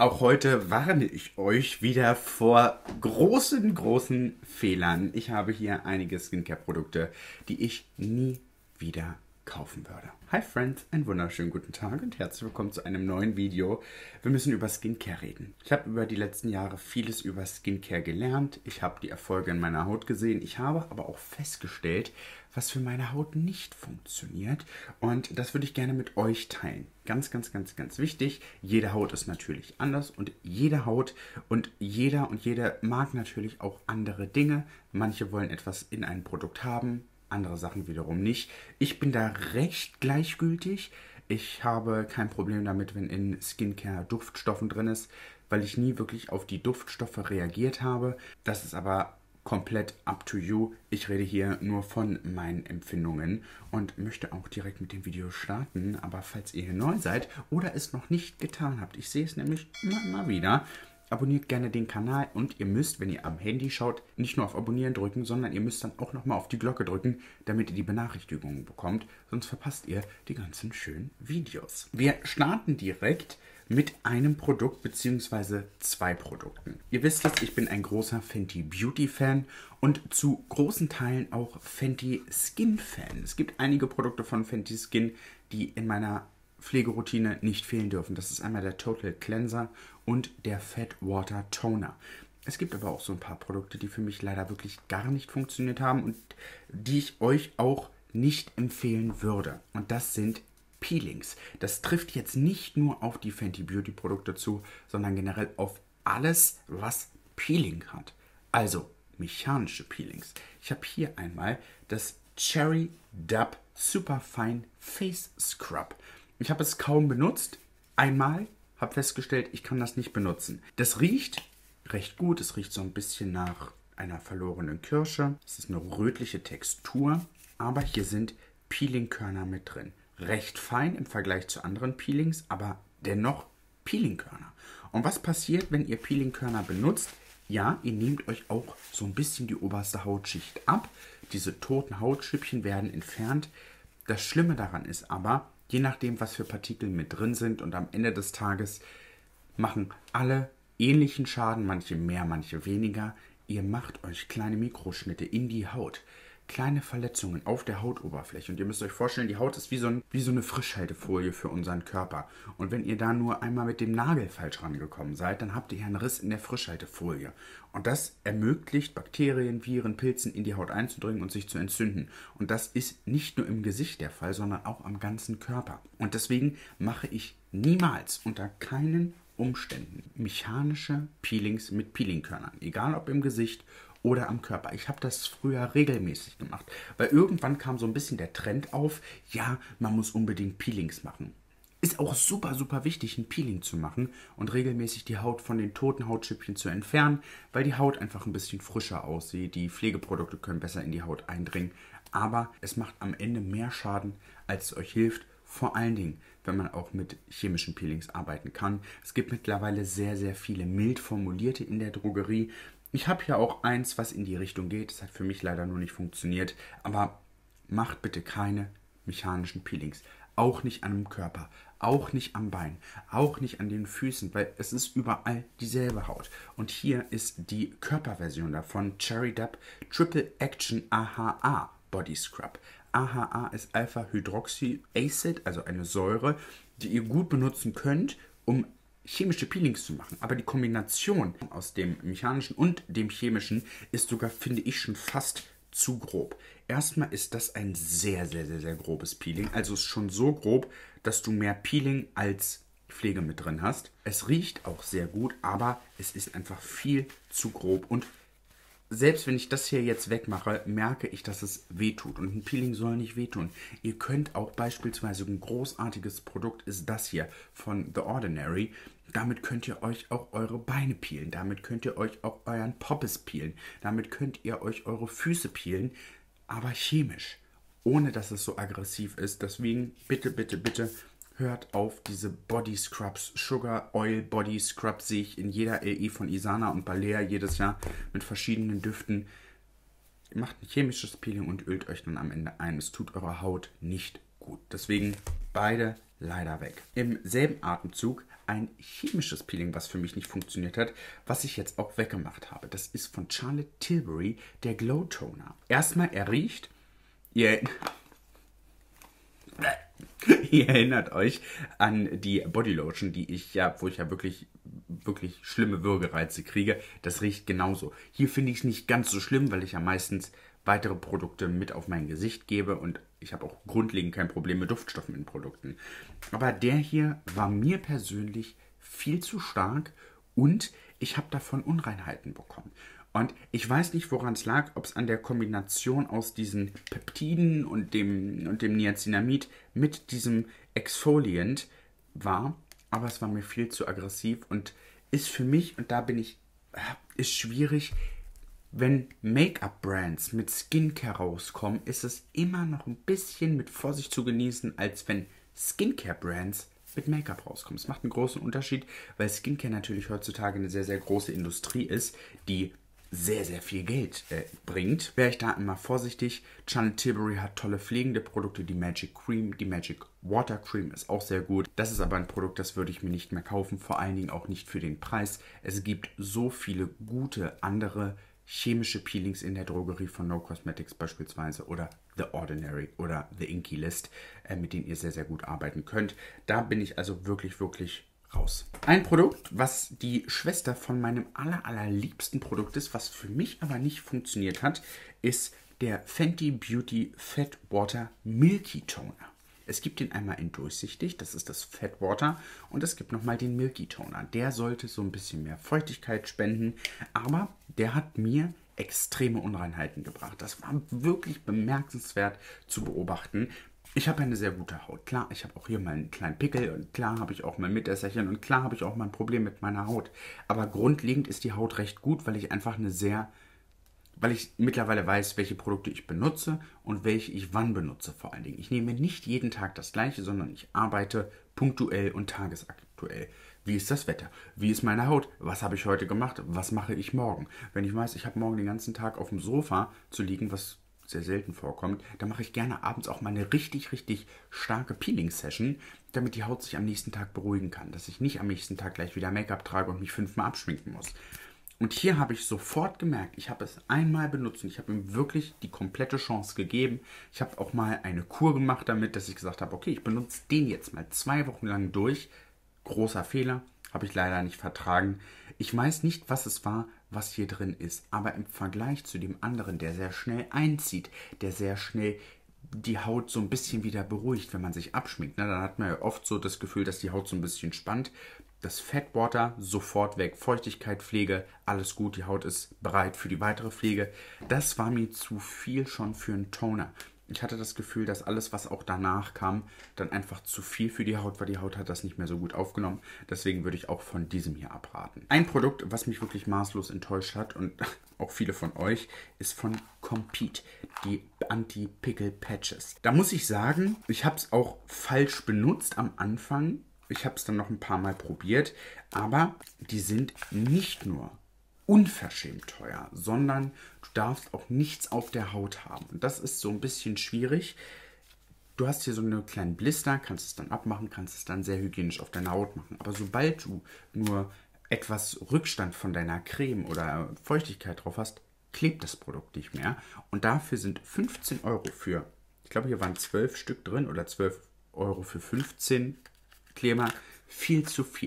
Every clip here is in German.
Auch heute warne ich euch wieder vor großen Fehlern. Ich habe hier einige Skincare-Produkte, die ich nie wieder kaufen würde. Hi Friends, einen wunderschönen guten Tag und herzlich willkommen zu einem neuen Video. Wir müssen über Skincare reden. Ich habe über die letzten Jahre vieles über Skincare gelernt. Ich habe die Erfolge in meiner Haut gesehen. Ich habe aber auch festgestellt, was für meine Haut nicht funktioniert. Und das würde ich gerne mit euch teilen. Ganz wichtig. Jede Haut ist natürlich anders und jede Haut und jeder und jede mag natürlich auch andere Dinge. Manche wollen etwas in einem Produkt haben, andere Sachen wiederum nicht. Ich bin da recht gleichgültig. Ich habe kein Problem damit, wenn in Skincare Duftstoffen drin ist, weil ich nie wirklich auf die Duftstoffe reagiert habe. Das ist aber komplett up to you. Ich rede hier nur von meinen Empfindungen und möchte auch direkt mit dem Video starten. Aber falls ihr hier neu seid oder es noch nicht getan habt, ich sehe es nämlich immer mal wieder, abonniert gerne den Kanal und ihr müsst, wenn ihr am Handy schaut, nicht nur auf Abonnieren drücken, sondern ihr müsst dann auch nochmal auf die Glocke drücken, damit ihr die Benachrichtigungen bekommt, sonst verpasst ihr die ganzen schönen Videos. Wir starten direkt mit einem Produkt bzw. zwei Produkten. Ihr wisst es, ich bin ein großer Fenty Beauty Fan und zu großen Teilen auch Fenty Skin Fan. Es gibt einige Produkte von Fenty Skin, die in meiner Pflegeroutine nicht fehlen dürfen. Das ist einmal der Total Cleanser und der Fat Water Toner. Es gibt aber auch so ein paar Produkte, die für mich leider wirklich gar nicht funktioniert haben und die ich euch auch nicht empfehlen würde. Und das sind Peelings. Das trifft jetzt nicht nur auf die Fenty Beauty Produkte zu, sondern generell auf alles, was Peeling hat. Also mechanische Peelings. Ich habe hier einmal das Cherry Dub Superfine Face Scrub. Ich habe es kaum benutzt. Einmal, habe festgestellt, ich kann das nicht benutzen. Das riecht recht gut. Es riecht so ein bisschen nach einer verlorenen Kirsche. Es ist eine rötliche Textur, aber hier sind Peelingkörner mit drin. Recht fein im Vergleich zu anderen Peelings, aber dennoch Peelingkörner. Und was passiert, wenn ihr Peelingkörner benutzt? Ja, ihr nehmt euch auch so ein bisschen die oberste Hautschicht ab. Diese toten Hautschüppchen werden entfernt. Das Schlimme daran ist aber, je nachdem, was für Partikel mit drin sind und am Ende des Tages machen alle ähnlichen Schaden, manche mehr, manche weniger. Ihr macht euch kleine Mikroschnitte in die Haut. Kleine Verletzungen auf der Hautoberfläche. Und ihr müsst euch vorstellen, die Haut ist wie so eine Frischhaltefolie für unseren Körper. Und wenn ihr da nur einmal mit dem Nagel falsch rangekommen seid, dann habt ihr einen Riss in der Frischhaltefolie. Und das ermöglicht Bakterien, Viren, Pilzen in die Haut einzudringen und sich zu entzünden. Und das ist nicht nur im Gesicht der Fall, sondern auch am ganzen Körper. Und deswegen mache ich niemals unter keinen Umständen mechanische Peelings mit Peelingkörnern. Egal ob im Gesicht oder am Körper. Ich habe das früher regelmäßig gemacht, weil irgendwann kam so ein bisschen der Trend auf, ja, man muss unbedingt Peelings machen. Ist auch super wichtig, ein Peeling zu machen und regelmäßig die Haut von den toten Hautschüppchen zu entfernen, weil die Haut einfach ein bisschen frischer aussieht. Die Pflegeprodukte können besser in die Haut eindringen, aber es macht am Ende mehr Schaden, als es euch hilft. Vor allen Dingen, wenn man auch mit chemischen Peelings arbeiten kann. Es gibt mittlerweile sehr viele mild formulierte in der Drogerie. Ich habe hier auch eins, was in die Richtung geht. Das hat für mich leider nur nicht funktioniert. Aber macht bitte keine mechanischen Peelings. Auch nicht an dem Körper, auch nicht am Bein, auch nicht an den Füßen, weil es ist überall dieselbe Haut. Und hier ist die Körperversion davon, Cherry Dub Triple Action AHA Body Scrub. AHA ist Alpha-Hydroxy-Acid, also eine Säure, die ihr gut benutzen könnt, um chemische Peelings zu machen. Aber die Kombination aus dem mechanischen und dem chemischen ist sogar, finde ich, schon fast zu grob. Erstmal ist das ein sehr grobes Peeling. Also ist schon so grob, dass du mehr Peeling als Pflege mit drin hast. Es riecht auch sehr gut, aber es ist einfach viel zu grob. Und selbst wenn ich das hier jetzt wegmache, merke ich, dass es wehtut. Und ein Peeling soll nicht wehtun. Ihr könnt auch beispielsweise, ein großartiges Produkt ist das hier von The Ordinary. Damit könnt ihr euch auch eure Beine peelen. Damit könnt ihr euch auch euren Poppes peelen. Damit könnt ihr euch eure Füße peelen. Aber chemisch. Ohne dass es so aggressiv ist. Deswegen bitte hört auf diese Body Scrubs. Sugar Oil Body Scrub sehe ich in jeder LE von Isana und Balea jedes Jahr mit verschiedenen Düften. Ihr macht ein chemisches Peeling und ölt euch dann am Ende ein. Es tut eurer Haut nicht gut. Deswegen beide leider weg. Im selben Atemzug ein chemisches Peeling, was für mich nicht funktioniert hat, was ich jetzt auch weggemacht habe. Das ist von Charlotte Tilbury, der Glow Toner. Erstmal, er riecht, ihr erinnert euch an die Bodylotion, wo ich ja wirklich schlimme Würgereize kriege. Das riecht genauso. Hier finde ich es nicht ganz so schlimm, weil ich ja meistens weitere Produkte mit auf mein Gesicht gebe und ich habe auch grundlegend kein Problem mit Duftstoffen in Produkten. Aber der hier war mir persönlich viel zu stark und ich habe davon Unreinheiten bekommen. Und ich weiß nicht, woran es lag, ob es an der Kombination aus diesen Peptiden und dem Niacinamid mit diesem Exfoliant war, aber es war mir viel zu aggressiv und ist für mich, und da ist schwierig, wenn Make-up-Brands mit Skincare rauskommen, ist es immer noch ein bisschen mit Vorsicht zu genießen, als wenn Skincare-Brands mit Make-up rauskommen. Es macht einen großen Unterschied, weil Skincare natürlich heutzutage eine sehr, sehr große Industrie ist, die sehr, sehr viel Geld bringt. Wäre ich da immer vorsichtig. Charlotte Tilbury hat tolle pflegende Produkte. Die Magic Cream, die Magic Water Cream ist auch sehr gut. Das ist aber ein Produkt, das würde ich mir nicht mehr kaufen. Vor allen Dingen auch nicht für den Preis. Es gibt so viele gute andere chemische Peelings in der Drogerie von No Cosmetics beispielsweise oder The Ordinary oder The Inky List, mit denen ihr sehr, sehr gut arbeiten könnt. Da bin ich also wirklich, wirklich raus. Ein Produkt, was die Schwester von meinem allerliebsten Produkt ist, was für mich aber nicht funktioniert hat, ist der Fenty Beauty Fat Water Milky Toner. Es gibt den einmal in durchsichtig, das ist das Fat Water, und es gibt nochmal den Milky Toner. Der sollte so ein bisschen mehr Feuchtigkeit spenden, aber der hat mir extreme Unreinheiten gebracht. Das war wirklich bemerkenswert zu beobachten. Ich habe eine sehr gute Haut. Klar, ich habe auch hier mal einen kleinen Pickel und klar habe ich auch mal Mitesserchen und klar habe ich auch mal ein Problem mit meiner Haut. Aber grundlegend ist die Haut recht gut, weil ich mittlerweile weiß, welche Produkte ich benutze und welche ich wann benutze vor allen Dingen. Ich nehme nicht jeden Tag das gleiche, sondern ich arbeite punktuell und tagesaktuell. Wie ist das Wetter? Wie ist meine Haut? Was habe ich heute gemacht? Was mache ich morgen? Wenn ich weiß, ich habe morgen den ganzen Tag auf dem Sofa zu liegen, was sehr selten vorkommt, dann mache ich gerne abends auch mal eine richtig, richtig starke Peeling-Session, damit die Haut sich am nächsten Tag beruhigen kann. Dass ich nicht am nächsten Tag gleich wieder Make-up trage und mich 5-mal abschminken muss. Und hier habe ich sofort gemerkt, ich habe es einmal benutzt und ich habe ihm wirklich die komplette Chance gegeben. Ich habe auch mal eine Kur gemacht damit, dass ich gesagt habe, okay, ich benutze den jetzt mal 2 Wochen lang durch. Großer Fehler, habe ich leider nicht vertragen. Ich weiß nicht, was es war, was hier drin ist, aber im Vergleich zu dem anderen, der sehr schnell einzieht, der sehr schnell die Haut so ein bisschen wieder beruhigt, wenn man sich abschminkt. Ne? Dann hat man ja oft so das Gefühl, dass die Haut so ein bisschen spannt. Das Fat Water sofort weg, Feuchtigkeit, Pflege, alles gut, die Haut ist bereit für die weitere Pflege. Das war mir zu viel schon für einen Toner. Ich hatte das Gefühl, dass alles, was auch danach kam, dann einfach zu viel für die Haut war. Die Haut hat das nicht mehr so gut aufgenommen. Deswegen würde ich auch von diesem hier abraten. Ein Produkt, was mich wirklich maßlos enttäuscht hat und auch viele von euch, ist von Compeed, die Anti-Pickle Patches. Da muss ich sagen, ich habe es auch falsch benutzt am Anfang. Ich habe es dann noch ein paar Mal probiert, aber die sind nicht nur unverschämt teuer, sondern du darfst auch nichts auf der Haut haben. Und das ist so ein bisschen schwierig. Du hast hier so einen kleinen Blister, kannst es dann abmachen, kannst es dann sehr hygienisch auf deine Haut machen. Aber sobald du nur etwas Rückstand von deiner Creme oder Feuchtigkeit drauf hast, klebt das Produkt nicht mehr. Und dafür sind 15 Euro für, ich glaube hier waren 12 Stück drin oder 12 Euro für 15 Kleber, viel zu viel.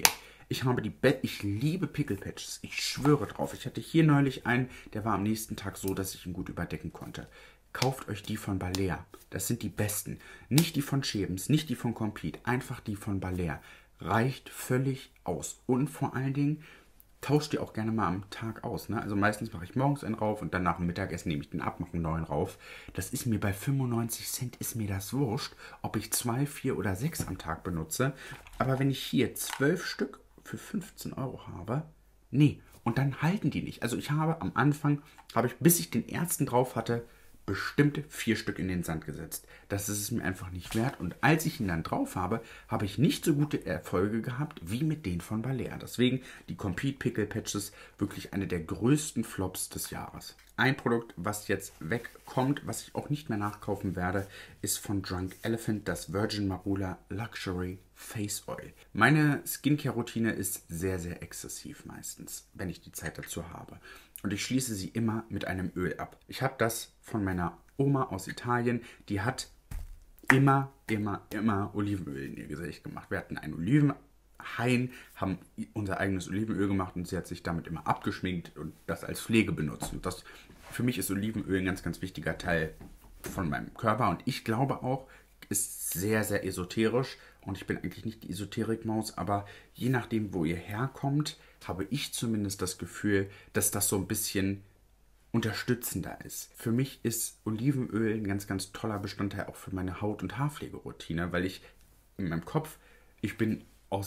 Ich liebe Pickle Patches. Ich schwöre drauf. Ich hatte hier neulich einen, der war am nächsten Tag so, dass ich ihn gut überdecken konnte. Kauft euch die von Balea. Das sind die besten. Nicht die von Schebens, nicht die von Compeed. Einfach die von Balea. Reicht völlig aus. Und vor allen Dingen, tauscht die auch gerne mal am Tag aus. Ne? Also meistens mache ich morgens einen rauf und dann nach dem Mittagessen nehme ich den ab, mache einen neuen rauf. Das ist mir bei 95 Cent ist mir das wurscht, ob ich 2, 4 oder 6 am Tag benutze. Aber wenn ich hier 12 Stück für 15 Euro habe, nee, und dann halten die nicht. Also ich habe am Anfang, bis ich den ersten drauf hatte, bestimmt 4 Stück in den Sand gesetzt. Das ist es mir einfach nicht wert. Und als ich ihn dann drauf habe, habe ich nicht so gute Erfolge gehabt wie mit denen von Balea. Deswegen die Compeed Pickle Patches wirklich eine der größten Flops des Jahres. Ein Produkt, was jetzt wegkommt, was ich auch nicht mehr nachkaufen werde, ist von Drunk Elephant das Virgin Marula Luxury Face Oil. Meine Skincare-Routine ist sehr, sehr exzessiv meistens, wenn ich die Zeit dazu habe. Und ich schließe sie immer mit einem Öl ab. Ich habe das von meiner Oma aus Italien, die hat immer Olivenöl in ihr Gesicht gemacht. Wir hatten einen Olivenhain, haben unser eigenes Olivenöl gemacht und sie hat sich damit immer abgeschminkt und das als Pflege benutzt. Und das, für mich ist Olivenöl ein ganz, ganz wichtiger Teil von meinem Körper und ich glaube auch, ist sehr, sehr esoterisch und ich bin eigentlich nicht die Esoterikmaus, aber je nachdem, wo ihr herkommt, habe ich zumindest das Gefühl, dass das so ein bisschen unterstützender ist. Für mich ist Olivenöl ein ganz, ganz toller Bestandteil auch für meine Haut- und Haarpflegeroutine, weil ich in meinem Kopf, ich bin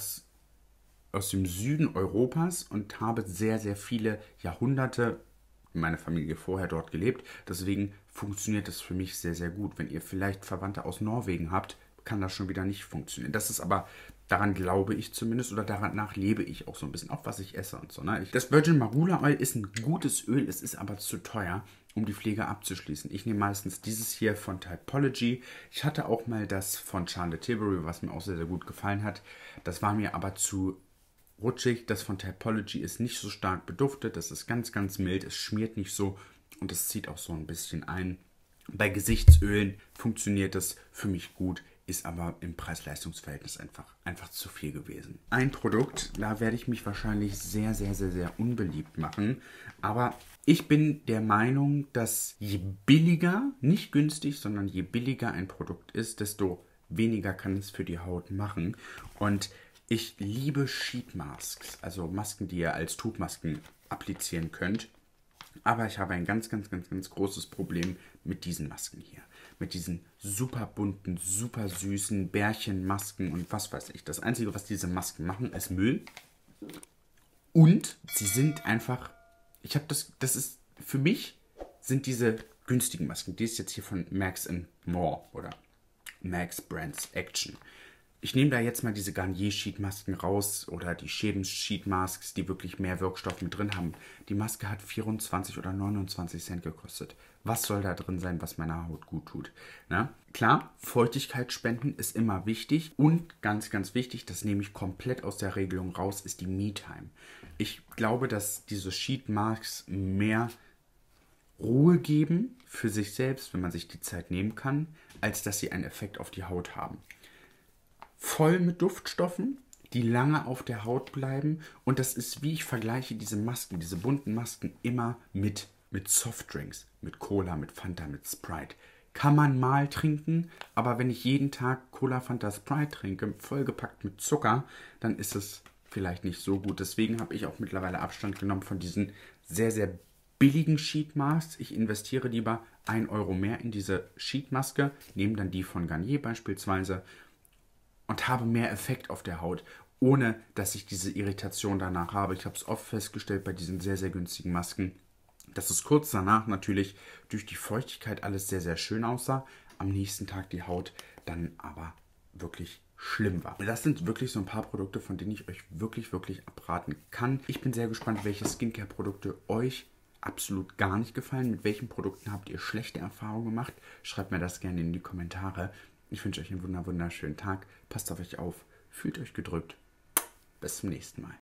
aus dem Süden Europas und habe sehr, sehr viele Jahrhunderte in meiner Familie vorher dort gelebt. Deswegen funktioniert das für mich sehr, sehr gut. Wenn ihr vielleicht Verwandte aus Norwegen habt, kann das schon wieder nicht funktionieren. Das ist aber, daran glaube ich zumindest oder danach lebe ich auch so ein bisschen, auch was ich esse und so. Ne? Das Virgin Marula Oil ist ein gutes Öl, es ist aber zu teuer, um die Pflege abzuschließen. Ich nehme meistens dieses hier von Typology. Ich hatte auch mal das von Charlotte Tilbury, was mir auch sehr, sehr gut gefallen hat. Das war mir aber zu rutschig. Das von Typology ist nicht so stark beduftet. Das ist ganz, ganz mild. Es schmiert nicht so und es zieht auch so ein bisschen ein. Bei Gesichtsölen funktioniert das für mich gut, ist aber im Preis-Leistungs-Verhältnis einfach zu viel gewesen. Ein Produkt, da werde ich mich wahrscheinlich sehr, sehr, sehr, sehr unbeliebt machen. Aber ich bin der Meinung, dass je billiger, nicht günstig, sondern je billiger ein Produkt ist, desto weniger kann es für die Haut machen. Und ich liebe Sheet Masks, also Masken, die ihr als Tuchmasken applizieren könnt. Aber ich habe ein ganz, ganz, ganz, ganz großes Problem mit diesen Masken hier. Mit diesen super bunten, super süßen Bärchenmasken und was weiß ich. Das Einzige, was diese Masken machen, ist Müll. Und sie sind einfach, das ist, für mich sind diese günstigen Masken, die ist jetzt hier von Max More oder Max Brands Action. Ich nehme da jetzt mal diese Garnier-Sheet-Masken raus oder die Schädens-Sheet-Masks, die wirklich mehr Wirkstoff mit drin haben. Die Maske hat 24 oder 29 Cent gekostet. Was soll da drin sein, was meiner Haut gut tut? Na? Klar, Feuchtigkeit spenden ist immer wichtig und ganz, ganz wichtig, das nehme ich komplett aus der Regelung raus, ist die Me-Time. Ich glaube, dass diese Sheet-Masks mehr Ruhe geben für sich selbst, wenn man sich die Zeit nehmen kann, als dass sie einen Effekt auf die Haut haben. Voll mit Duftstoffen, die lange auf der Haut bleiben. Und das ist, wie ich vergleiche diese Masken, diese bunten Masken immer mit Softdrinks, mit Cola, mit Fanta, mit Sprite. Kann man mal trinken, aber wenn ich jeden Tag Cola, Fanta, Sprite trinke, vollgepackt mit Zucker, dann ist es vielleicht nicht so gut. Deswegen habe ich auch mittlerweile Abstand genommen von diesen sehr, sehr billigen Sheetmasks. Ich investiere lieber 1 Euro mehr in diese Sheetmaske, nehme dann die von Garnier beispielsweise und habe mehr Effekt auf der Haut, ohne dass ich diese Irritation danach habe. Ich habe es oft festgestellt bei diesen sehr, sehr günstigen Masken, dass es kurz danach natürlich durch die Feuchtigkeit alles sehr, sehr schön aussah. Am nächsten Tag die Haut dann aber wirklich schlimm war. Das sind wirklich so ein paar Produkte, von denen ich euch wirklich, wirklich abraten kann. Ich bin sehr gespannt, welche Skincare-Produkte euch absolut gar nicht gefallen. Mit welchen Produkten habt ihr schlechte Erfahrungen gemacht? Schreibt mir das gerne in die Kommentare. Ich wünsche euch einen wunderschönen Tag. Passt auf euch auf. Fühlt euch gedrückt. Bis zum nächsten Mal.